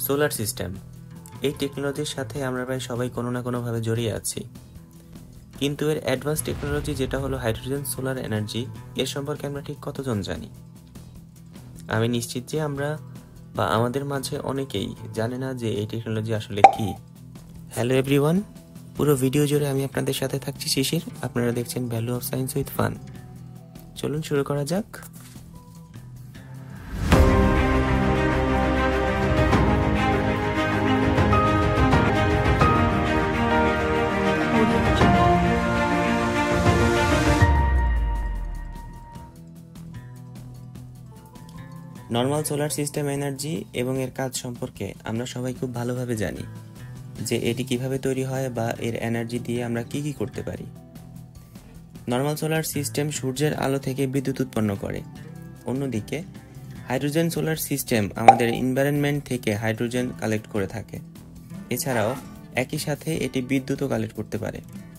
Solar system এই টেকনোলজির সাথে আমরা প্রায় সবাই কোনো না কোনোভাবে জড়িয়ে আছি, কিন্তু এর অ্যাডভান্স টেকনোলজি যেটা হলো হাইড্রোজেন সোলার এনার্জি, এর সম্পর্কে আমরা ঠিক কতজন জানি? আমি নিশ্চিত যে আমরা বা আমাদের মাঝে অনেকেই জানে না যে এই টেকনোলজি আসলে কি। হ্যালো এভরিওয়ান, পুরো ভিডিও জুড়ে আমি আপনাদের সাথে থাকছি শিশির। আপনারা দেখছেন value of science with fun. চলুন শুরু করা যাক। নর্মাল সোলার সিস্টেম এনার্জি এবং এর কাজ সম্পর্কে আমরা সবাই খুব ভালোভাবে জানি যে এটি কিভাবে তৈরি হয় বা এর এনার্জি দিয়ে আমরা কি কি করতে পারি। নর্মাল সোলার সিস্টেম সূর্যের আলো থেকে বিদ্যুৎ উৎপন্ন করে। অন্যদিকে হাইড্রোজেন সোলার সিস্টেম আমাদের এনভায়রনমেন্ট থেকে হাইড্রোজেন কালেক্ট করে থাকে। এছাড়াও একই সাথে এটি বিদ্যুৎও কালেক্ট করতে পারে।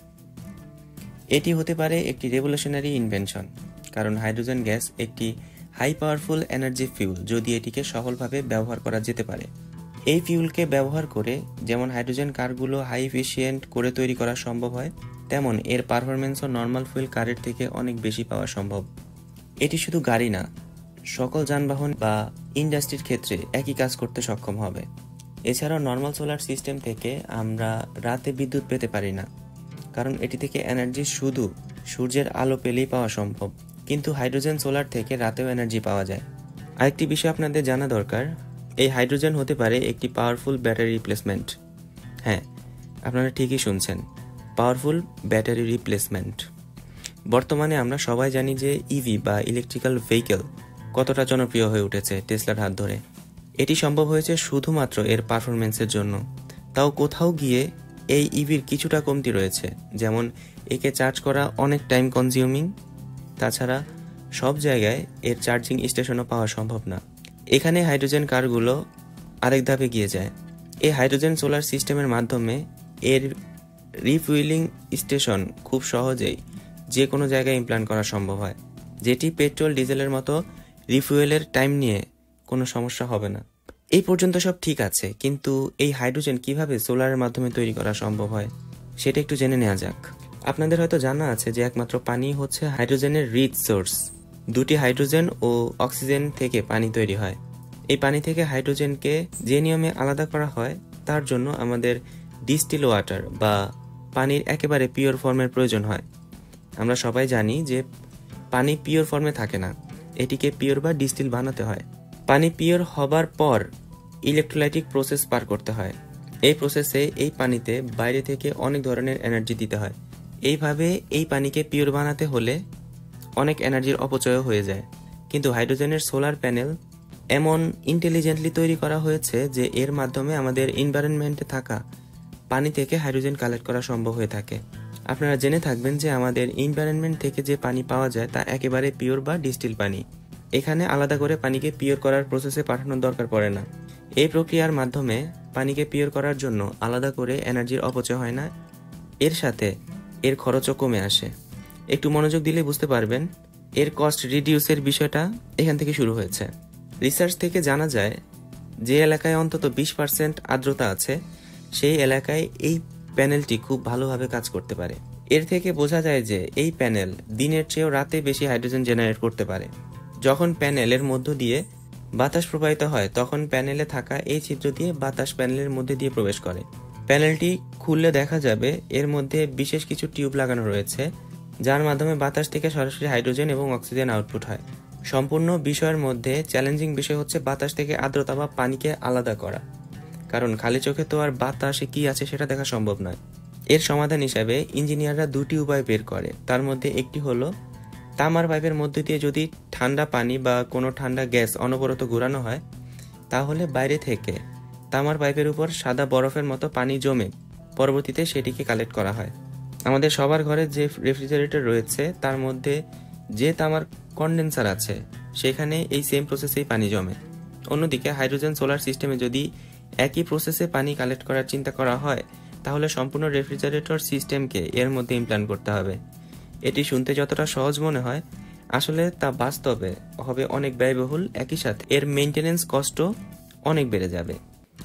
এটি হতে পারে একটি রেভলিউশনারি ইনভেনশন, কারণ হাইড্রোজেন গ্যাস একটি হাই পাওয়ারফুল এনার্জি ফিউল যদি এটিকে সফলভাবে ব্যবহার করা যেতে পারে। এই ফিউলকে ব্যবহার করে যেমন হাইড্রোজেন কারগুলো হাই এফিশিয়েন্ট করে তৈরি করা সম্ভব হয়, তেমন এর পারফরমেন্সও নর্মাল ফুয়েল কারের থেকে অনেক বেশি পাওয়া সম্ভব। এটি শুধু গাড়ি না, সকল যানবাহন বা ইন্ডাস্ট্রির ক্ষেত্রে একই কাজ করতে সক্ষম হবে। এছাড়াও নর্মাল সোলার সিস্টেম থেকে আমরা রাতে বিদ্যুৎ পেতে পারি না, কারণ এটি থেকে এনার্জি শুধু সূর্যের আলো পেলেই পাওয়া সম্ভব, কিন্তু হাইড্রোজেন সোলার থেকে রাতেও এনার্জি পাওয়া যায়। আরেকটি বিষয় আপনাদের জানা দরকার, এই হাইড্রোজেন হতে পারে একটি পাওয়ারফুল ব্যাটারি রিপ্লেসমেন্ট। হ্যাঁ, আপনারা ঠিকই শুনছেন, পাওয়ারফুল ব্যাটারি রিপ্লেসমেন্ট। বর্তমানে আমরা সবাই জানি যে ইভি বা ইলেকট্রিক্যাল ভেহিকেল কতটা জনপ্রিয় হয়ে উঠেছে টেসলার হাত ধরে। এটি সম্ভব হয়েছে শুধুমাত্র এর পারফরমেন্সের জন্য। তাও কোথাও গিয়ে এই ইভির কিছুটা কমতি রয়েছে, যেমন একে চার্জ করা অনেক টাইম কনজিউমিং। তাছাড়া সব জায়গায় এর চার্জিং স্টেশনও পাওয়া সম্ভব না। এখানে হাইড্রোজেন কারগুলো আরেক ধাপে গিয়ে যায়। এই হাইড্রোজেন সোলার সিস্টেমের মাধ্যমে এর রিফুয়েলিং স্টেশন খুব সহজেই যে কোনো জায়গায় ইমপ্ল্যান্ট করা সম্ভব হয়, যেটি পেট্রোল ডিজেলের মতো রিফুয়েলের টাইম নিয়ে কোনো সমস্যা হবে না। এই পর্যন্ত সব ঠিক আছে, কিন্তু এই হাইড্রোজেন কিভাবে সোলারের মাধ্যমে তৈরি করা সম্ভব হয় সেটা একটু জেনে নেওয়া যাক। আপনাদের হয়তো জানা আছে যে একমাত্র পানি হচ্ছে হাইড্রোজেনের রিচ সোর্স। দুটি হাইড্রোজেন ও অক্সিজেন থেকে পানি তৈরি হয়। এই পানি থেকে হাইড্রোজেনকে যে নিয়মে আলাদা করা হয় তার জন্য আমাদের ডিস্টিল ওয়াটার বা পানির একেবারে পিওর ফর্মের প্রয়োজন হয়। আমরা সবাই জানি যে পানি পিওর ফর্মে থাকে না, এটিকে পিওর বা ডিস্টিল বানাতে হয়। পানি পিওর হবার পর ইলেকট্রোলাইটিক প্রসেস পার করতে হয়। এই প্রসেসে এই পানিতে বাইরে থেকে অনেক ধরনের এনার্জি দিতে হয়। এইভাবে এই পানিকে পিওর বানাতে হলে অনেক এনার্জির অপচয় হয়ে যায়। কিন্তু হাইড্রোজেনের সোলার প্যানেল এমন ইন্টেলিজেন্টলি তৈরি করা হয়েছে যে এর মাধ্যমে আমাদের এনভায়রনমেন্টে থাকা পানি থেকে হাইড্রোজেন কালেক্ট করা সম্ভব হয়ে থাকে। আপনারা জেনে থাকবেন যে আমাদের এনভায়রনমেন্ট থেকে যে পানি পাওয়া যায় তা একেবারে পিওর বা ডিস্টিল পানি। এখানে আলাদা করে পানিকে পিওর করার প্রসেসে পাঠানোর দরকার পড়ে না। এই প্রক্রিয়ার মাধ্যমে পানিকে পিওর করার জন্য আলাদা করে এনার্জির অপচয় হয় না, এর সাথে এর খরচও কমে আসে। একটু মনোযোগ দিলে বুঝতে পারবেন এর কস্ট রিডিউসের বিষয়টা এখান থেকে শুরু হয়েছে। রিসার্চ থেকে জানা যায় যে এলাকায় অন্তত 20% আর্দ্রতা আছে সেই এলাকায় এই প্যানেলটি খুব ভালোভাবে কাজ করতে পারে। এর থেকে বোঝা যায় যে এই প্যানেল দিনের চেয়েও রাতে বেশি হাইড্রোজেন জেনারেট করতে পারে। যখন প্যানেলের মধ্য দিয়ে বাতাস প্রবাহিত হয় তখন প্যানেলে থাকা এই ছিদ্র দিয়ে বাতাস প্যানেলের মধ্যে দিয়ে প্রবেশ করে। প্যানেলটি খুললে দেখা যাবে এর মধ্যে বিশেষ কিছু টিউব লাগানো রয়েছে, যার মাধ্যমে বাতাস থেকে সরাসরি হাইড্রোজেন এবং অক্সিজেন আউটপুট হয়। সম্পূর্ণ বিষয়ের মধ্যে চ্যালেঞ্জিং বিষয় হচ্ছে বাতাস থেকে আর্দ্রতা বা পানিকে আলাদা করা, কারণ খালি চোখে তো আর বাতাসে কি আছে সেটা দেখা সম্ভব নয়। এর সমাধান হিসাবে ইঞ্জিনিয়াররা দুটি উপায় বের করে। তার মধ্যে একটি হলো তামার পাইপের মধ্যে দিয়ে যদি ঠান্ডা পানি বা কোনো ঠান্ডা গ্যাস অনবরত ঘোরানো হয়, তাহলে বাইরে থেকে তামার পাইপের উপর সাদা বরফের মতো পানি জমে পরবর্তীতে সেটিকে কালেক্ট করা হয়। আমাদের সবার ঘরে যে রেফ্রিজারেটর রয়েছে তার মধ্যে যে তামার কন্ডেন্সার আছে সেখানে এই সেম প্রসেসেই পানি জমে। অন্যদিকে হাইড্রোজেন সোলার সিস্টেমে যদি একই প্রসেসে পানি কালেক্ট করার চিন্তা করা হয়, তাহলে সম্পূর্ণ রেফ্রিজারেটর সিস্টেমকে এর মধ্যে ইমপ্ল্যান্ট করতে হবে। এটি শুনতে যতটা সহজ মনে হয়, আসলে তা বাস্তবে হবে অনেক ব্যয়বহুল। একই সাথে এর মেইনটেনেন্স কস্টও অনেক বেড়ে যাবে।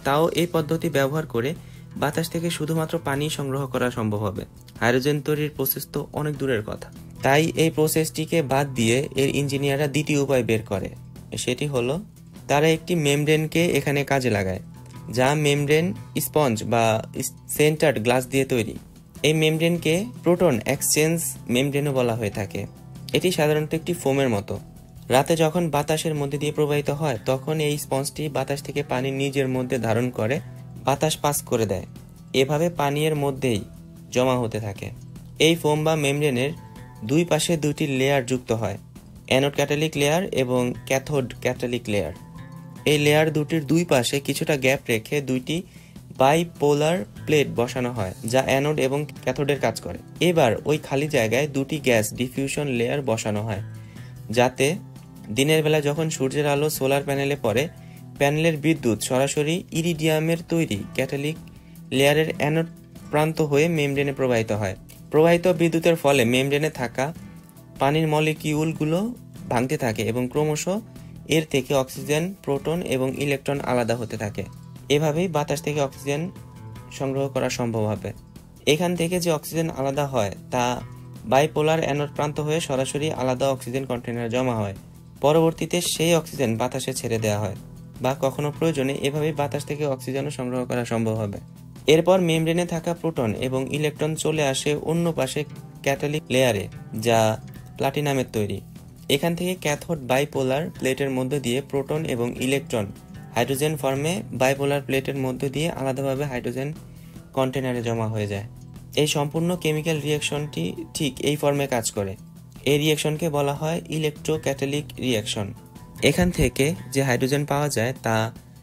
তাও এই পদ্ধতি ব্যবহার করে বাতাস থেকে শুধুমাত্র পানি সংগ্রহ করা সম্ভব হবে। হাইড্রোজেন তৈরির প্রসেস তো অনেক দূরের কথা। তাই এই প্রসেসটিকে বাদ দিয়ে এর ইঞ্জিনিয়াররা দ্বিতীয় উপায় বের করে। সেটি হলো তারা একটি মেমব্রেনকে এখানে কাজে লাগায়, যা মেমব্রেন স্পঞ্জ বা সেন্টার্ড গ্লাস দিয়ে তৈরি। এই মেমব্রেনকে প্রোটন এক্সচেঞ্জ মেমব্রেনও বলা হয়ে থাকে। এটি সাধারণত একটি ফোমের মতো। রাতে যখন বাতাসের মধ্যে দিয়ে প্রবাহিত হয় তখন এই স্পঞ্জটি বাতাস থেকে পানি নিজের মধ্যে ধারণ করে বাতাস পাস করে দেয়। এভাবে পানি এর মধ্যেই জমা হতে থাকে। এই ফোম বা মেমব্রেনের দুই পাশে দুটি লেয়ার যুক্ত হয়, অ্যানোড ক্যাটালিক লেয়ার এবং ক্যাথোড ক্যাটালিক লেয়ার। এই লেয়ার দুটির দুই পাশে কিছুটা গ্যাপ রেখে দুইটি বাইপোলার প্লেট বসানো হয়, যা অ্যানোড এবং ক্যাথোডের কাজ করে। এবার ওই খালি জায়গায় দুটি গ্যাস ডিফিউশন লেয়ার বসানো হয়, যাতে দিনের বেলা যখন সূর্যের আলো সোলার প্যানেলে পড়ে, প্যানেলের বিদ্যুৎ সরাসরি ইরিডিয়ামের তৈরি ক্যাটালিক লেয়ারের অ্যানোড প্রান্ত হয়ে মেমব্রেনে প্রবাহিত হয়। প্রবাহিত বিদ্যুতের ফলে মেমব্রেনে থাকা পানির মলিকিউলগুলো ভাঙতে থাকে এবং ক্রমশ এর থেকে অক্সিজেন, প্রোটন এবং ইলেকট্রন আলাদা হতে থাকে। এভাবেই বাতাস থেকে অক্সিজেন সংগ্রহ করা সম্ভব হবে। এখান থেকে যে অক্সিজেন আলাদা হয় তা বাইপোলার অ্যানোড প্রান্ত হয়ে সরাসরি আলাদা অক্সিজেন কন্টেনারে জমা হয়। পরবর্তীতে সেই অক্সিজেন বাতাসে ছেড়ে দেওয়া হয়, বা কখনো প্রয়োজনে এভাবেই বাতাস থেকে অক্সিজেনও সংগ্রহ করা সম্ভব হবে। এরপর মেমব্রেনে থাকা প্রোটন এবং ইলেকট্রন চলে আসে অন্য পাশে ক্যাটালিক লেয়ারে, যা প্লাটিনামের তৈরি। এখান থেকে ক্যাথোড বাইপোলার প্লেটের মধ্যে দিয়ে প্রোটন এবং ইলেকট্রন হাইড্রোজেন ফর্মে বাইপোলার প্লেটের মধ্যে দিয়ে আলাদাভাবে হাইড্রোজেন কন্টেনারে জমা হয়ে যায়। এই সম্পূর্ণ কেমিক্যাল রিঅ্যাকশনটি ঠিক এই ফর্মে কাজ করে। এই রিঅ্যাকশনকে বলা হয় ইলেকট্রোক্যাটালিক রিঅ্যাকশন। এখান থেকে যে হাইড্রোজেন পাওয়া যায় তা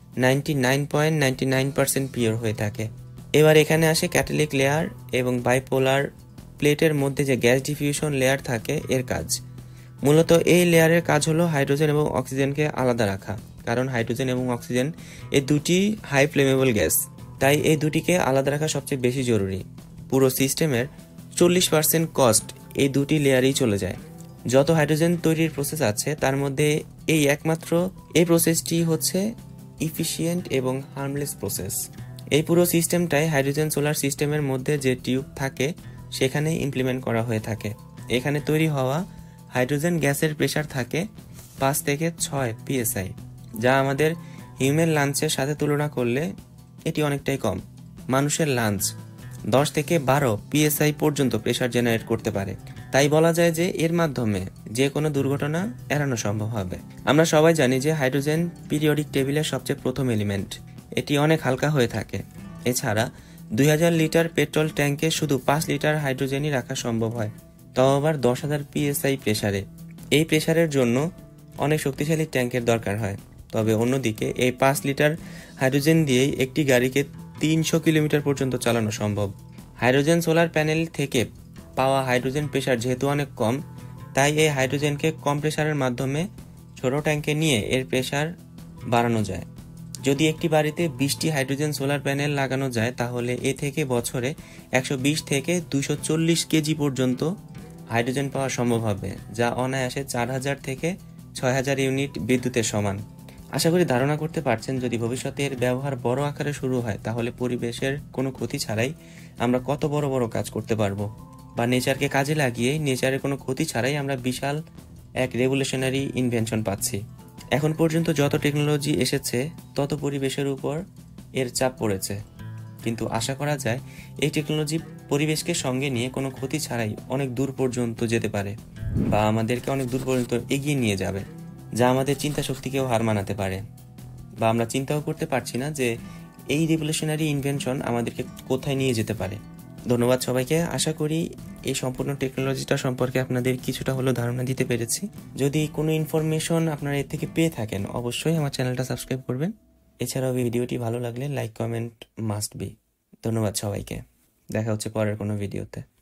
99.99% পিওর হয়ে থাকে। এবার এখানে আসে ক্যাটালিক লেয়ার এবং বাইপোলার প্লেটের মধ্যে যে গ্যাস ডিফিউশন লেয়ার থাকে এর কাজ। মূলত এই লেয়ারের কাজ হলো হাইড্রোজেন এবং অক্সিজেনকে আলাদা রাখা, কারণ হাইড্রোজেন এবং অক্সিজেন এই দুটি হাই ফ্লেমেবল গ্যাস। তাই এই দুটিকে আলাদা রাখা সবচেয়ে বেশি জরুরি। পুরো সিস্টেমের 40% কস্ট এই দুটি লেয়ারেই চলে যায়। যত হাইড্রোজেন তৈরির প্রসেস আছে তার মধ্যে একমাত্র এই প্রসেসটি হচ্ছে ইফিশিয়েন্ট এবং হার্মলেস প্রসেস। এই পুরো সিস্টেমটাই হাইড্রোজেন সোলার সিস্টেমের মধ্যে যে টিউব থাকে সেখানে ইমপ্লিমেন্ট করা হয়ে থাকে। এখানে তৈরি হওয়া হাইড্রোজেন গ্যাসের প্রেসার থাকে 5 থেকে 6 psi, যা আমাদের হিউম্যান লাঞ্চের সাথে তুলনা করলে এটি অনেকটাই কম। মানুষের লাঞ্চ 10 থেকে 12 psi পর্যন্ত প্রেসার জেনারেট করতে পারে। তাই বলা যায় যে এর মাধ্যমে যে কোনো দুর্ঘটনা এড়ানো সম্ভব হবে। আমরা সবাই জানি যে হাইড্রোজেন পিরিয়ডিক টেবিলের সবচেয়ে প্রথম এলিমেন্ট। এটি অনেক হালকা হয়ে থাকে। এছাড়া 2000 লিটার পেট্রোল ট্যাঙ্কে শুধু 5 লিটার হাইড্রোজেনই রাখা সম্ভব হয়, তাও আবার 10,000 psi প্রেসারে। এই প্রেসারের জন্য অনেক শক্তিশালী ট্যাঙ্কের দরকার হয়। তবে অন্যদিকে এই 5 লিটার হাইড্রোজেন দিয়েই একটি গাড়িকে 300 কিলোমিটার পর্যন্ত চালানো সম্ভব। হাইড্রোজেন সোলার প্যানেল থেকে পাওয়া হাইড্রোজেন প্রেসার যেহেতু অনেক কম, তাই এই হাইড্রোজেনকে কম প্রেসারের মাধ্যমে ছোট ট্যাঙ্কে নিয়ে এর প্রেসার বাড়ানো যায়। যদি একটি বাড়িতে 20টি হাইড্রোজেন সোলার প্যানেল লাগানো যায় তাহলে এ থেকে বছরে 120 থেকে 240 কেজি পর্যন্ত হাইড্রোজেন পাওয়া সম্ভব হবে, যা অনায়াসে 4000 থেকে 6000 ইউনিট বিদ্যুতের সমান। আশা করি ধারণা করতে পারছেন, যদি ভবিষ্যতে এর ব্যবহার বড় আকারে শুরু হয় তাহলে পরিবেশের কোনো ক্ষতি ছাড়াই আমরা কত বড় বড় কাজ করতে পারবো, বা নেচারকে কাজে লাগিয়ে নেচারের কোনো ক্ষতি ছাড়াই আমরা বিশাল এক রেভলিউশনারি ইনভেনশন পাচ্ছি। এখন পর্যন্ত যত টেকনোলজি এসেছে তত পরিবেশের উপর এর চাপ পড়েছে, কিন্তু আশা করা যায় এই টেকনোলজি পরিবেশকে সঙ্গে নিয়ে কোনো ক্ষতি ছাড়াই অনেক দূর পর্যন্ত যেতে পারে, বা আমাদেরকে অনেক দূর পর্যন্ত এগিয়ে নিয়ে যাবে, যা আমাদের চিন্তা শক্তিকেও হার মানাতে পারে। বা আমরা চিন্তাও করতে পারছি না যে এই রেভলিউশনারি ইনভেনশন আমাদেরকে কোথায় নিয়ে যেতে পারে। ধন্যবাদ সবাইকে। আশা করি এই সম্পূর্ণ টেকনোলজিটা সম্পর্কে আপনাদের কিছুটা হলেও ধারণা দিতে পেরেছি। যদি কোনো ইনফরমেশন আপনারা এর থেকে পেয়ে থাকেন অবশ্যই আমার চ্যানেলটা সাবস্ক্রাইব করবেন। এছাড়াও ভিডিওটি ভালো লাগলে লাইক কমেন্ট মাস্ট বি। ধন্যবাদ সবাইকে। দেখা হচ্ছে পরের কোনো ভিডিওতে।